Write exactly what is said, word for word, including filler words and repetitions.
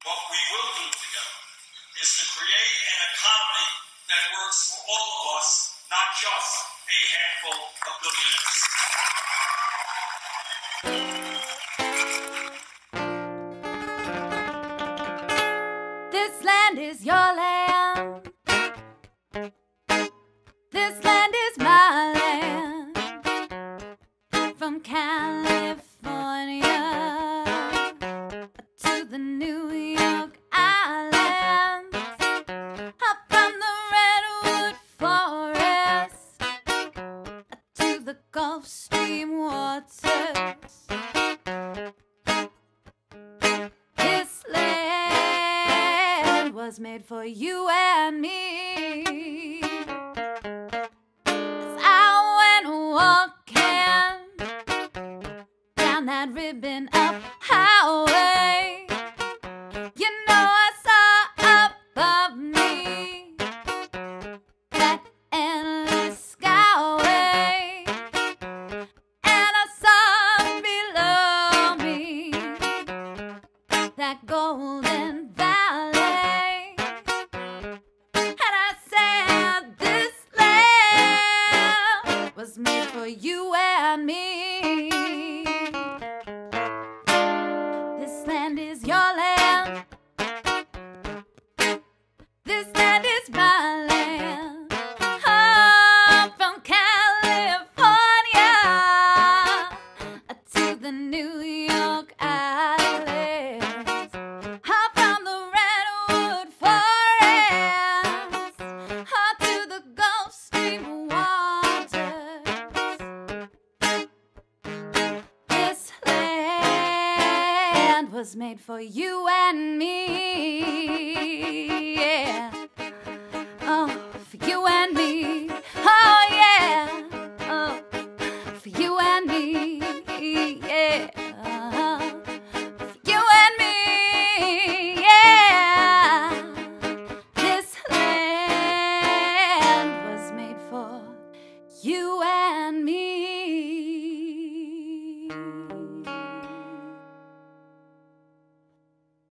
what we will do together is to create an economy that works for all of us, not just a handful of billionaires. This land is your land. This land is my land. From California to the New York Islands, up from the redwood forest to the Gulf Stream waters. This land was made for you and me. As I went walking down that ribbon of highway, you know I saw above me that endless skyway, and I saw below me that golden valley, and I said this land was made for you and me. This land is your land. This land is my land. Oh, from California to the New York Islands, up from the redwood forest to the Gulf Stream waters. This land was made for you and me. Yeah. Oh, for you and me. Oh, yeah. Oh, for you and me. Yeah. For you and me. Yeah. This land was made for you